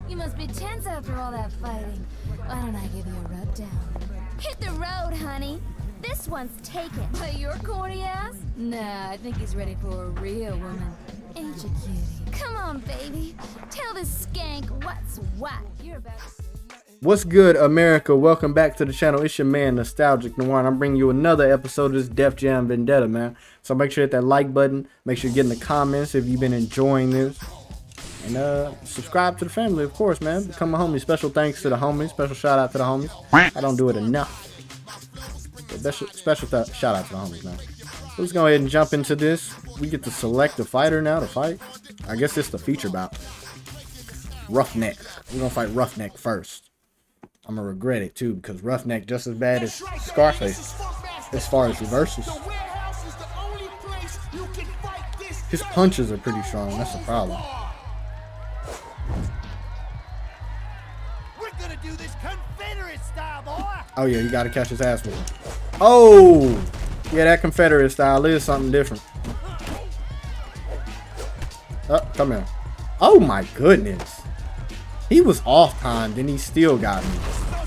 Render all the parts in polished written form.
You must be tense after all that fighting. Why don't I give you a rub down? Hit the road, honey. This one's taken. By your corny ass? Nah, I think he's ready for a real woman. Ain't you cutie? Come on, baby. Tell this skank what's what. You're about to... What's good, America? Welcome back to the channel. It's your man, Nostalgic Noir, and I'm bringing you another episode of this Def Jam Vendetta, man. So make sure you hit that like button. Make sure you get in the comments if you've been enjoying this. And subscribe to the family, of course, man. Become a homie. Special thanks to the homies. Special shout out to the homies. I don't do it enough. Special shout out to the homies, man. Let's go ahead and jump into this. We get to select a fighter now to fight. I guess it's the feature bout. Roughneck. We're going to fight Roughneck first. I'm going to regret it, too, because Roughneck just as bad as Scarface as far as reversals. His punches are pretty strong. That's the problem. We're gonna do this Confederate style, boy. Oh, yeah, you got to catch his ass with him. Oh! Yeah, that Confederate style is something different. Oh, come here. Oh, my goodness. He was off time, then he still got me.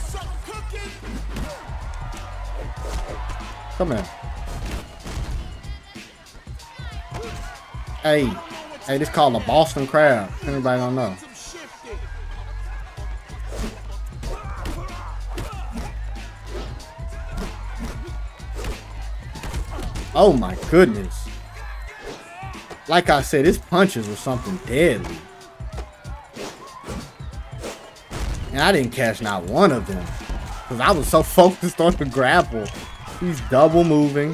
Come here. Hey, this called a Boston Crab. Anybody don't know? Oh my goodness. Like I said, his punches were something deadly. And I didn't catch not one of them. Because I was so focused on the grapple. He's double moving.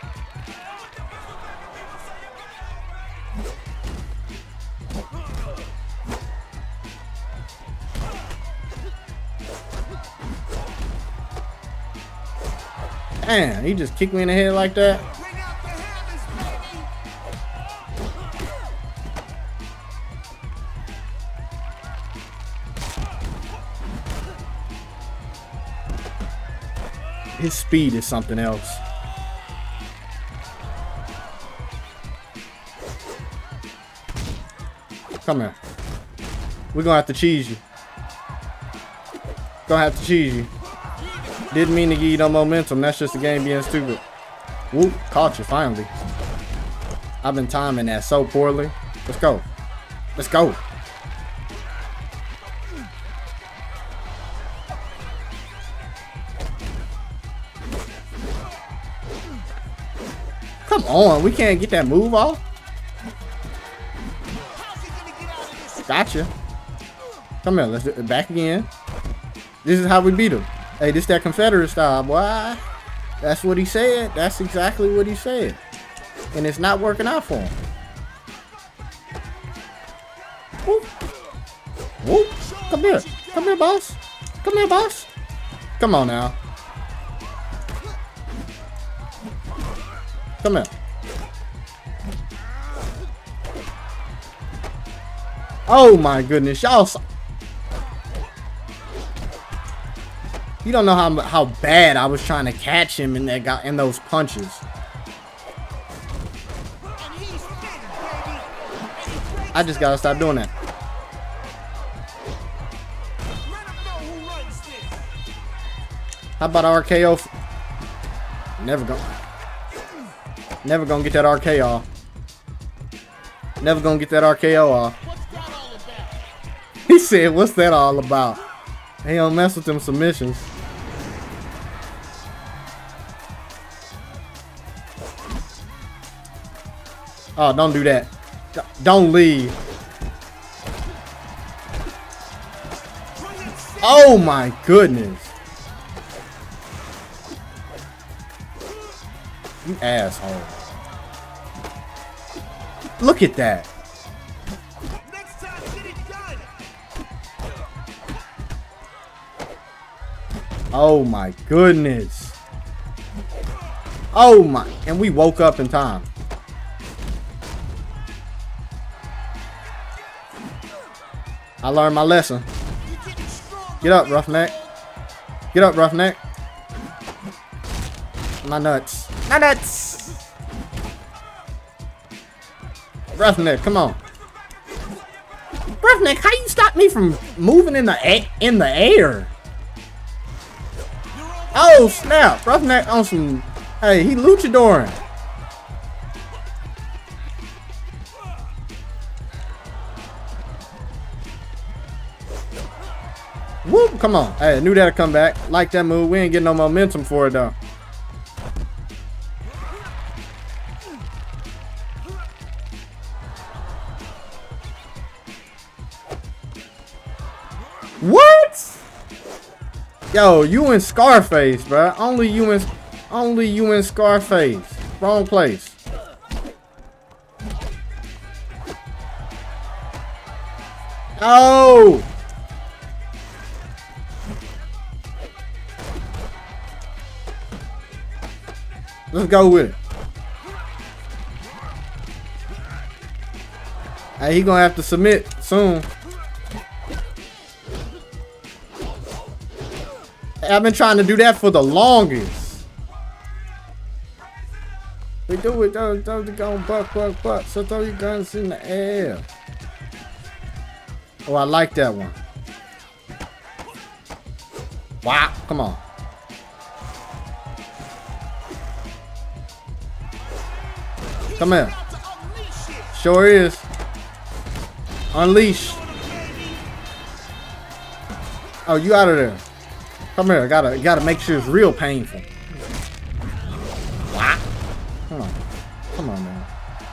Man, he just kicked me in the head like that. His speed is something else. Come here. We're gonna have to cheese you. Gonna have to cheese you. Didn't mean to give you no momentum. That's just the game being stupid. Whoop, caught you finally. I've been timing that so poorly. Let's go. Let's go. Come on, we can't get that move off. Gotcha. Come here, let's do it back again. This is how we beat him. Hey, this that Confederate style, boy. That's what he said. That's exactly what he said. And it's not working out for him. Whoop. Whoop. Come here. Come here, boss. Come here, boss. Come on now. Come here. Oh my goodness, y'all. You don't know how bad I was trying to catch him in those punches. I just gotta stop doing that. How about RKO? Never gonna get that RKO off. Never gonna get that RKO off. He said, what's that all about? He don't mess with them submissions. Oh, don't do that. Don't leave. Oh my goodness. You asshole. Look at that. Next time, get it done. Oh my goodness. Oh my. And we woke up in time. I learned my lesson. Get up, Roughneck. Get up, Roughneck. My nuts. My nuts. Roughneck, come on. Roughneck, how you stop me from moving in the air? Oh snap! Roughneck on some. Hey, he luchadoring. Whoop! Come on. Hey, I knew that'd come back. Like that move. We ain't getting no momentum for it though. What? Yo, you in Scarface, bro. Only you in Scarface. Wrong place. Oh. Let's go with it. Hey, he gonna have to submit soon. I've been trying to do that for the longest. We do it, don't go buck. So throw your guns in the air. Oh, I like that one. Wow, come on. Come here. Sure is. Unleash. Oh, you out of there. Come here. I gotta make sure it's real painful. Wow. Come on, man.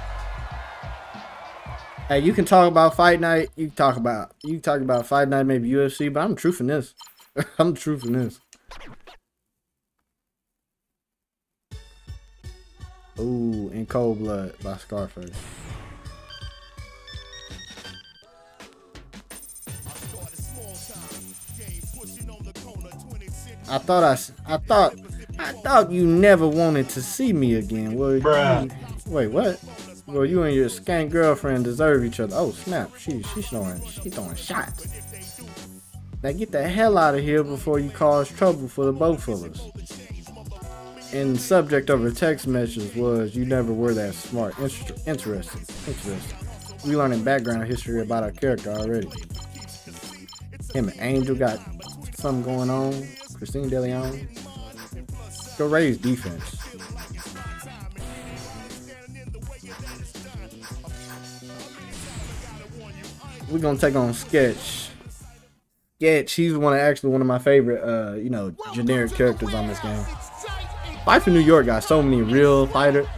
Hey, you can talk about Fight Night. You can talk about Fight Night, maybe UFC, but I'm the truth in this. I'm the truth in this. Ooh, In Cold Blood by Scarface. I thought you never wanted to see me again. Well, wait, what? Well, you and your skank girlfriend deserve each other. Oh snap! She's throwing shots. Now get the hell out of here before you cause trouble for the both of us. And the subject of her text message was, "You never were that smart." Interesting. We learning background history about our character already. Him and Angel got something going on. Christine DeLeon. Go raise defense. We're gonna take on Sketch. He's one of my favorite generic characters on this game. Fight for New York got so many real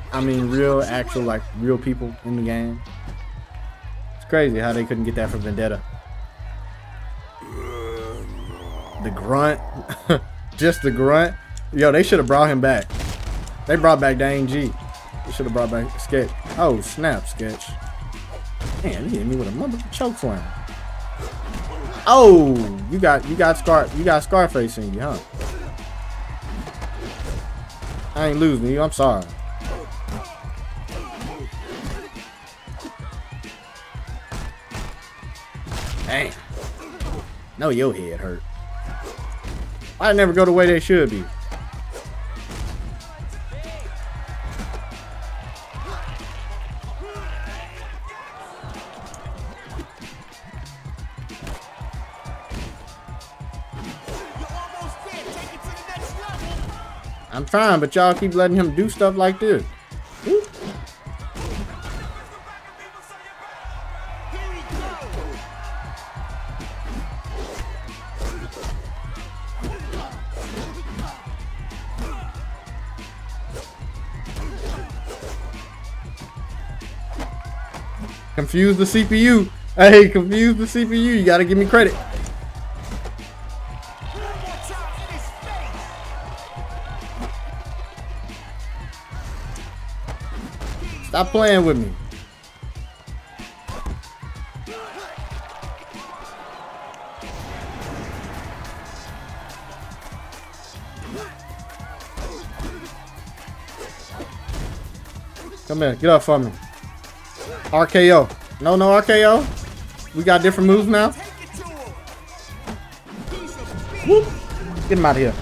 real people in the game. It's crazy how they couldn't get that for Vendetta. The grunt. Just the grunt. Yo, they should have brought him back. They brought back Dane G. They should have brought back Sketch. Oh snap, Sketch. Man, he hit me with a motherfucking choke slam. Oh, you got Scarface in you, huh? I ain't losing you. I'm sorry. Damn. No, your head hurt. I never go the way they should be. I'm trying, but y'all keep letting him do stuff like this. Woo. Confuse the CPU. Hey, confuse the CPU. You gotta give me credit. Stop playing with me. Come here, get up for me. RKO. No RKO. We got different moves now. Whoop. Get him out of here.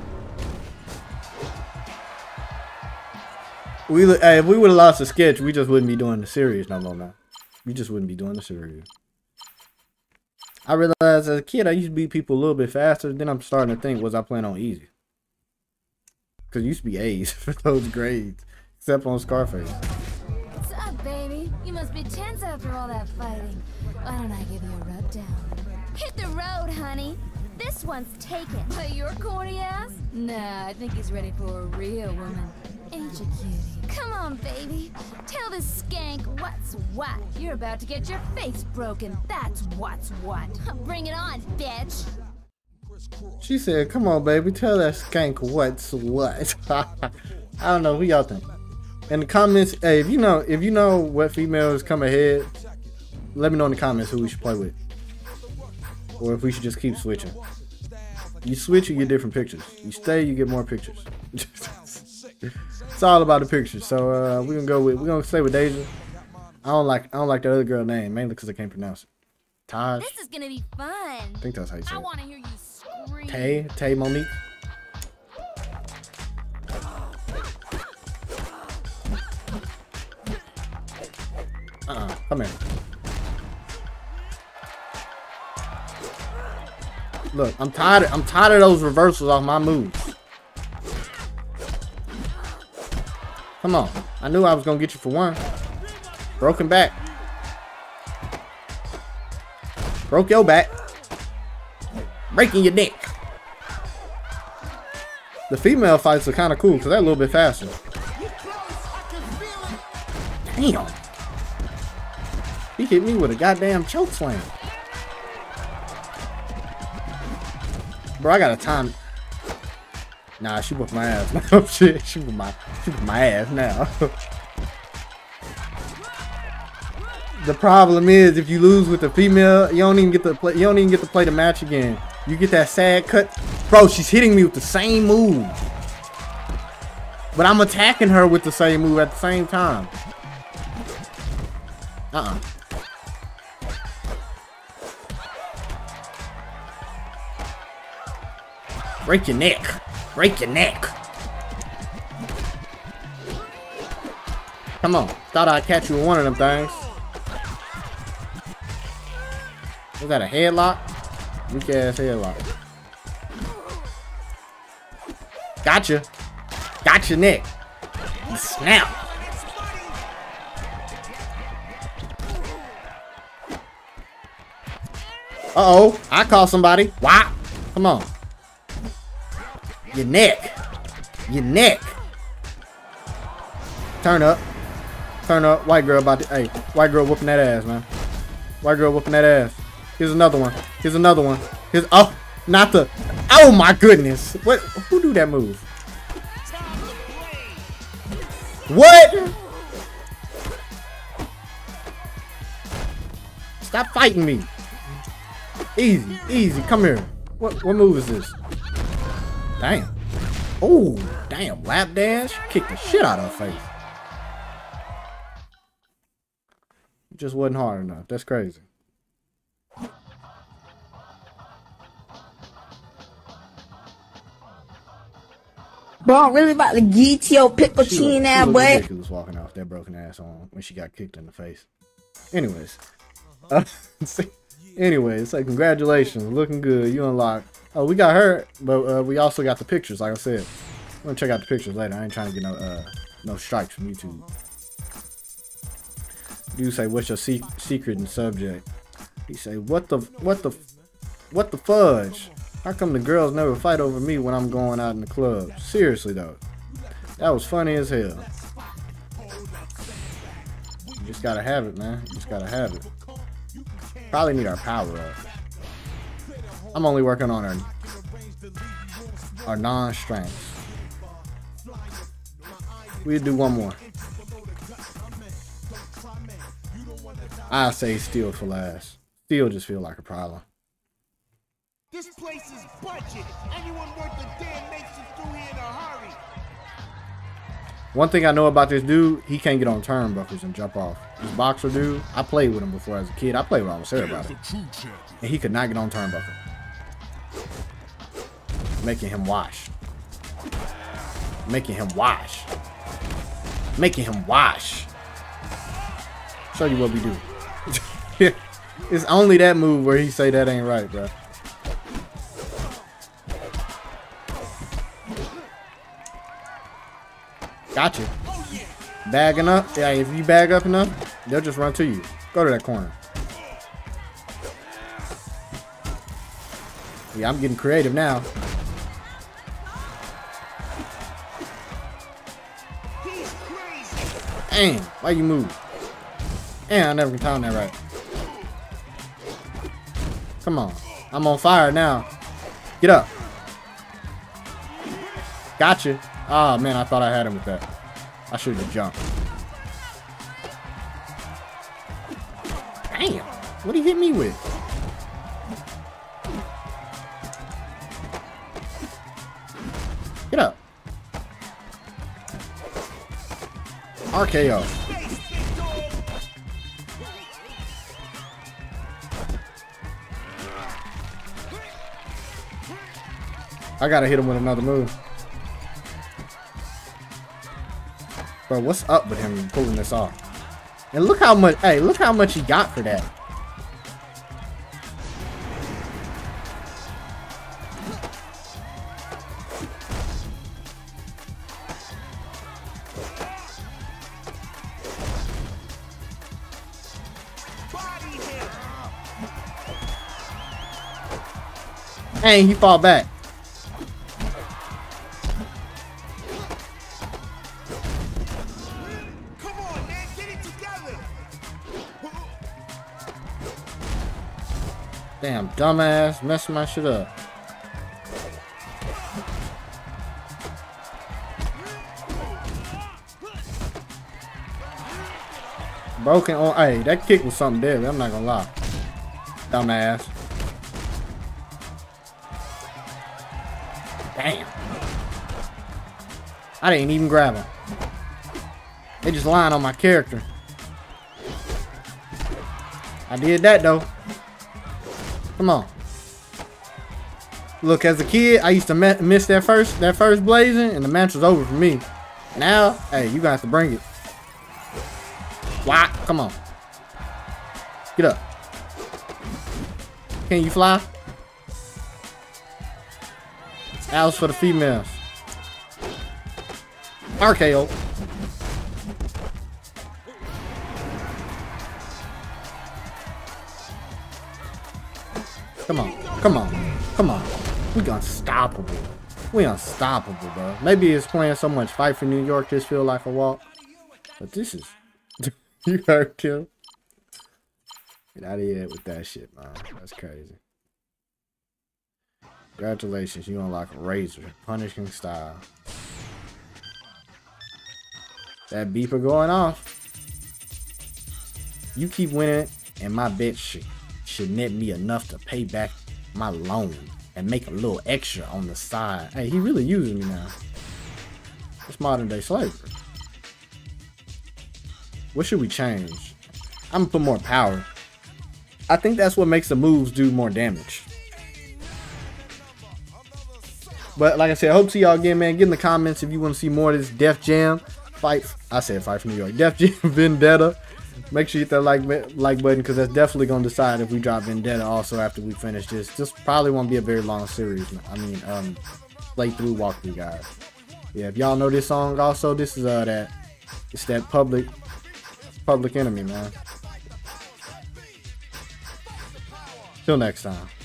Hey, if we would have lost the Sketch, we just wouldn't be doing the series no more now. We just wouldn't be doing the series. I realized as a kid I used to beat people a little bit faster. Then I'm starting to think, was I playing on easy? Because it used to be A's for those grades, except on Scarface. What's up, baby? You must be tense after all that fighting. Why don't I give you a rub down? Hit the road, honey. This one's taken. But your corny ass? Nah, I think he's ready for a real woman. Ain't you cutie? Come on, baby. Tell this skank what's what. You're about to get your face broken. That's what's what. Bring it on, bitch. She said, come on, baby, tell that skank what's what. I don't know, who y'all think? In the comments, hey, if you know what females come ahead, let me know in the comments who we should play with. Or if we should just keep switching. You switch, you get different pictures. You stay, you get more pictures. It's all about the pictures. So we're gonna stay with Deja. I don't like that other girl name, mainly because I can't pronounce it. Taj. This is gonna be fun. I think that's how you say it. I wanna hear you scream. Tay Monique. Come here. Look, I'm tired of those reversals off my moves. Come on. I knew I was gonna get you for one. Broken back. Broke your back. Breaking your neck. The female fights are kind of cool because they're a little bit faster. Damn. He hit me with a goddamn choke slam. Bro, I got a time. Nah, she whooped my ass. No shit. She whooped my ass now. The problem is if you lose with the female, you don't even get to play the match again. You get that sad cut. Bro, she's hitting me with the same move. But I'm attacking her with the same move at the same time. Break your neck. Break your neck. Come on. Thought I'd catch you with one of them things. Was that a headlock? Weak ass headlock. Gotcha. Got your neck. Snap. Uh-oh. I caught somebody. Why? Come on. Your neck. Your neck. Turn up. Turn up. White girl about to... Hey, white girl whooping that ass, man. White girl whooping that ass. Here's another one. Here's another one. Here's... Oh, not the... Oh, my goodness. What? Who do that move? What? Stop fighting me. Easy. Easy. Come here. What move is this? Damn. Oh, damn. Lap dash. Kicked the shit out of her face. It just wasn't hard enough. That's crazy. Bro, I'm really about to get your pickle chin that boy. Ridiculous walking off that broken ass on when she got kicked in the face. Anyways. Anyways, so congratulations. Looking good. You unlocked. Oh, we got her, but we also got the pictures, like I said. I'm gonna check out the pictures later. I ain't trying to get no strikes from YouTube. You say, what's your secret and subject? He say, what the fudge? How come the girls never fight over me when I'm going out in the club? Seriously though, that was funny as hell. You just gotta have it, man. You just gotta have it. Probably need our power up. I'm only working on our non-strengths. We'll do one more. I say steel for last. Steel just feel like a problem. This place is budget. Anyone worth a damn makes it through here in a hurry. One thing I know about this dude, he can't get on turnbuckles and jump off. This boxer dude, I played with him before as a kid. I played with almost everybody. And he could not get on turnbuckle. Making him wash. Making him wash. Making him wash. Show you what we do. It's only that move where he say that ain't right, bro. Gotcha. Bagging up. Yeah, if you bag up enough, they'll just run to you. Go to that corner. Yeah, I'm getting creative now. Dang, why you move? Damn, I never can time that right. Come on. I'm on fire now. Get up. Gotcha. Oh, man, I thought I had him with that. I should have jumped. Damn. What did he hit me with? Get up. RKO. I gotta hit him with another move. Bro, what's up with him pulling this off? And look how much, hey, look how much he got for that. Dang, he fall back. Come on, man, get it together. Damn, dumbass, messing my shit up. Broken on. Hey, that kick was something deadly. I'm not gonna lie. Dumbass. Damn. I didn't even grab him. They just lying on my character. I did that though. Come on. Look, as a kid, I used to miss that first blazing, and the match was over for me. Now, hey, you gonna have to bring it. Why? Come on. Get up. Can you fly? Alice for the females. RKO. Come on. Come on. Come on. We unstoppable. We unstoppable, bro. Maybe it's playing so much Fight for New York just feel like a walk. But this is... You heard him. Get out of here with that shit, man. That's crazy. Congratulations, you unlock a razor. Punishing style. That beeper going off. You keep winning, and my bet should net me enough to pay back my loan and make a little extra on the side. Hey, he really using me now. It's modern day slavery. What should we change? I'm gonna put more power. I think that's what makes the moves do more damage. But like I said, I hope to see y'all again, man. Get in the comments if you want to see more of this Def Jam fight. I said Fight for New York. Def Jam Vendetta. Make sure you hit that like button, because that's definitely gonna decide if we drop Vendetta also after we finish this. This probably won't be a very long series. I mean, playthrough walkthrough, guys. Yeah, if y'all know this song also, this is that Public Enemy, man. Till next time.